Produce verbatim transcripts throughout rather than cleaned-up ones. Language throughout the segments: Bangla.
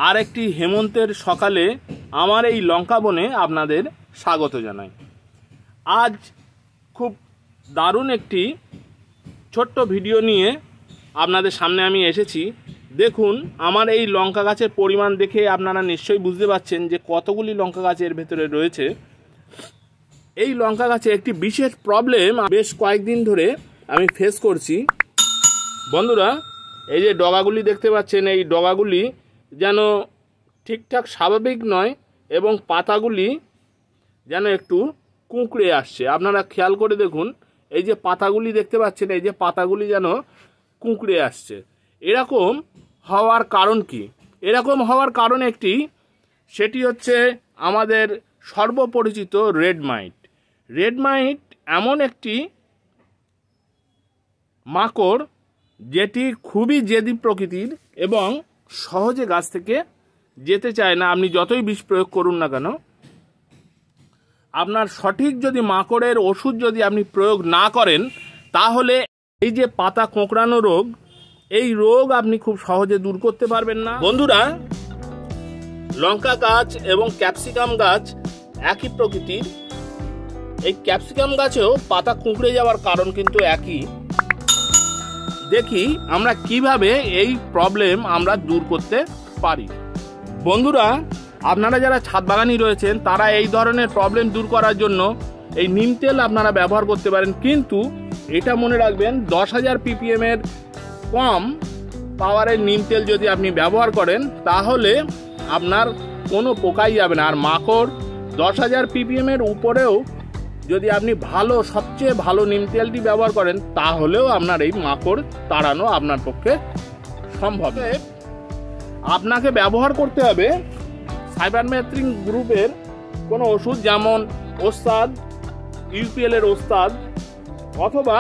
আর একটি হেমন্তের সকালে আমার এই লঙ্কা বনে আপনাদের স্বাগত জানাই। আজ খুব দারুণ একটি ছোট্ট ভিডিও নিয়ে আপনাদের সামনে আমি এসেছি। দেখুন, আমার এই লঙ্কা গাছের পরিমাণ দেখে আপনারা নিশ্চয়ই বুঝতে পারছেন যে কতগুলি লঙ্কা গাছ এর ভেতরে রয়েছে। এই লঙ্কা গাছে একটি বিশেষ প্রবলেম বেশ কয়েকদিন ধরে আমি ফেস করছি। বন্ধুরা, এই যে ডগাগুলি দেখতে পাচ্ছেন, এই ডগাগুলি যেন ঠিকঠাক স্বাভাবিক নয় এবং পাতাগুলি যেন একটু কুঁকড়ে আসছে। আপনারা খেয়াল করে দেখুন, এই যে পাতাগুলি দেখতে পাচ্ছেন, এই যে পাতাগুলি যেন কুঁকড়ে আসছে। এরকম হওয়ার কারণ কি? এরকম হওয়ার কারণ একটি, সেটি হচ্ছে আমাদের সর্বপরিচিত রেড মাইট। রেড মাইট এমন একটি মাকড় যেটি খুবই জেদি প্রকৃতির এবং সহজে গাছ থেকে যেতে চায় না। আপনি যতই বিষ প্রয়োগ করুন না কেন, আপনার সঠিক যদি মাকড়ের ওষুধ যদি আপনি প্রয়োগ না করেন, তাহলে এই যে পাতা কোঁকড়ানো রোগ, এই রোগ আপনি খুব সহজে দূর করতে পারবেন না। বন্ধুরা, লঙ্কা গাছ এবং ক্যাপসিকাম গাছ একই প্রকৃতির। এই ক্যাপসিকাম গাছেও পাতা কুঁকড়ে যাওয়ার কারণ কিন্তু একই। দেখি আমরা কিভাবে এই প্রবলেম আমরা দূর করতে পারি। বন্ধুরা, আপনারা যারা ছাদ বাগানি রয়েছেন, তারা এই ধরনের প্রবলেম দূর করার জন্য এই নিম তেল আপনারা ব্যবহার করতে পারেন। কিন্তু এটা মনে রাখবেন, দশ হাজার পিপিএম এর কম পাওয়ারের নিম তেল যদি আপনি ব্যবহার করেন, তাহলে আপনার কোনো পোকাই যাবে না। আর মাকড় দশ হাজার পিপিএম এর উপরেও যদি আপনি ভালো, সবচেয়ে ভালো নিম তেলটি ব্যবহার করেন, তাহলেও আপনার এই মাকড় তাড়ানো আপনার পক্ষে সম্ভব। আপনাকে ব্যবহার করতে হবে সাইবারমেথ্রিন গ্রুপের কোনো ওষুধ, যেমন ওস্তাদ, ইউপিএল এর ওস্তাদ, অথবা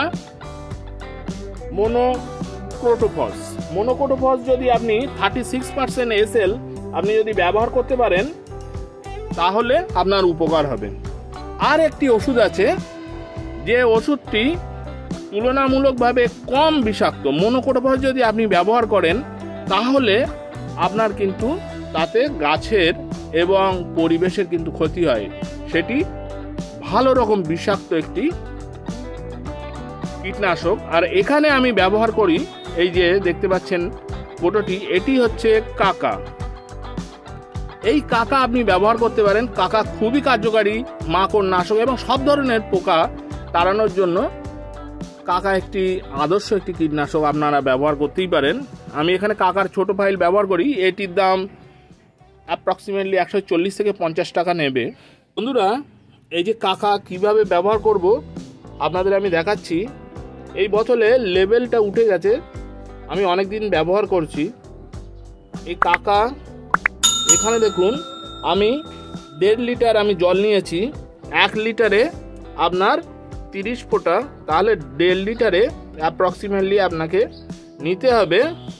মোনোক্রোটোফস। মোনোক্রোটোফস যদি আপনি thirty six percent S L আপনি যদি ব্যবহার করতে পারেন, তাহলে আপনার উপকার হবে। আর একটি ওষুধ আছে, যে ওষুধটি তুলনামূলকভাবে কম বিষাক্ত। মোনোক্রোটোফস যদি আপনি ব্যবহার করেন, তাহলে আপনার কিন্তু তাতে গাছের এবং পরিবেশের কিন্তু ক্ষতি হয়। সেটি ভালো রকম বিষাক্ত একটি কীটনাশক। আর এখানে আমি ব্যবহার করি, এই যে দেখতে পাচ্ছেন ফটোটি, এটি হচ্ছে কাকা। এই কাকা আপনি ব্যবহার করতে পারেন। কাকা খুবই কার্যকারী মাকড় নাশক এবং সব ধরনের পোকা তাড়ানোর জন্য কাকা একটি আদর্শ একটি কীটনাশক, আপনারা ব্যবহার করতেই পারেন। আমি এখানে কাকার ছোট ফাইল ব্যবহার করি। এটির দাম অ্যাপ্রক্সিমেটলি একশো চল্লিশ থেকে পঞ্চাশ টাকা নেবে। বন্ধুরা, এই যে কাকা কিভাবে ব্যবহার করব আপনাদের আমি দেখাচ্ছি। এই বোতলে লেবেলটা উঠে গেছে, আমি অনেক দিন ব্যবহার করছি। এই কাকা এখানে দেখুন, আমি দেড় লিটার আমি জল নিয়েছি। এক লিটারে আপনার তিরিশ ফোঁটা, তাহলে দেড় লিটারে অ্যাপ্রক্সিমেটলি আপনাকে নিতে হবে।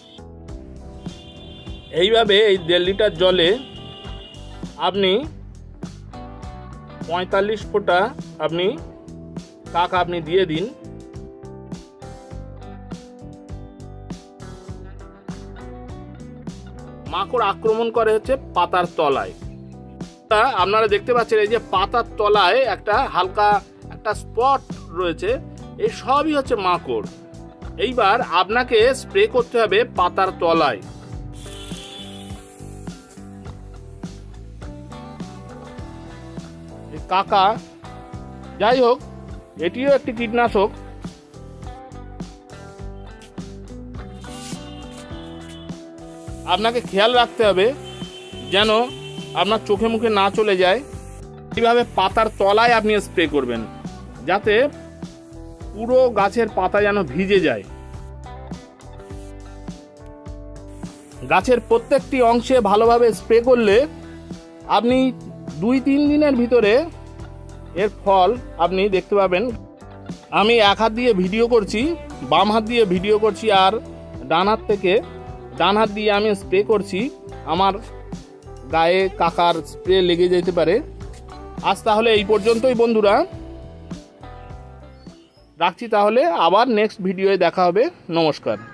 এইভাবে এই দেড় লিটার জলে আপনি পঁয়তাল্লিশ ফোঁটা আপনি কাকা আপনি দিয়ে দিন। মাকড় আক্রমণ করে হচ্ছে পাতার তলায়। আপনারা দেখতে পাচ্ছেন, এই যে পাতার তলায় একটা হালকা একটা স্পট রয়েছে, এই সবই হচ্ছে মাকড়। এইবার আপনাকে স্প্রে করতে হবে পাতার তলায়। কাকা, যাই হোক, এটিও একটি কীটনাশক। আপনাকে খেয়াল রাখতে হবে যেন আপনার চোখে মুখে না চলে যায়। এইভাবে পাতার তলায় আপনি স্প্রে করবেন, যাতে পুরো গাছের পাতা যেন ভিজে যায়। গাছের প্রত্যেকটি অংশে ভালোভাবে স্প্রে করলে আপনি দুই তিন দিনের ভিতরে এর ফল আপনি দেখতে পাবেন। আমি এক হাত দিয়ে ভিডিও করছি, বাম হাত দিয়ে ভিডিও করছি, আর ডান হাত থেকে ডান হাত দিয়ে আমি স্প্রে করছি। আমার গায়ে কাকার স্প্রে লেগে যেতে পারে। আজ তাহলে এই পর্যন্তই বন্ধুরা, রাখছি। তাহলে আবার নেক্সট ভিডিওয়ে দেখা হবে। নমস্কার।